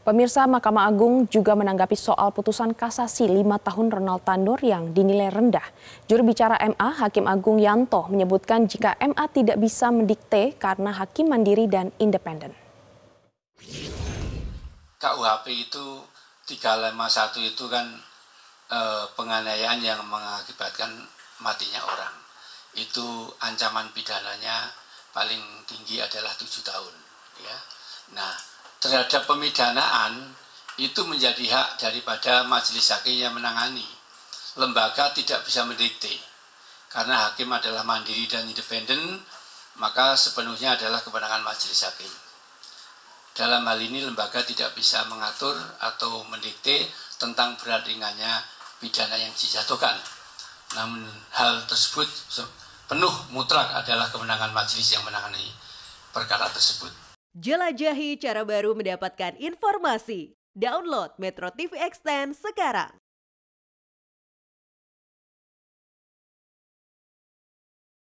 Pemirsa, Mahkamah Agung juga menanggapi soal putusan kasasi 5 tahun Ronald Tanur yang dinilai rendah. Juru bicara MA, Hakim Agung Yanto, menyebutkan jika MA tidak bisa mendikte karena hakim mandiri dan independen. KUHP itu 351 itu kan penganiayaan yang mengakibatkan matinya orang. Itu ancaman pidananya paling tinggi adalah 7 tahun. Ya. Nah, terhadap pemidanaan itu menjadi hak daripada majelis hakim yang menangani. Lembaga tidak bisa mendikte. Karena hakim adalah mandiri dan independen, maka sepenuhnya adalah kewenangan majelis hakim. Dalam hal ini lembaga tidak bisa mengatur atau mendikte tentang berat ringannya pidana yang dijatuhkan. Namun hal tersebut penuh mutlak adalah kewenangan majelis yang menangani perkara tersebut. Jelajahi cara baru mendapatkan informasi. Download Metro TV Extend sekarang.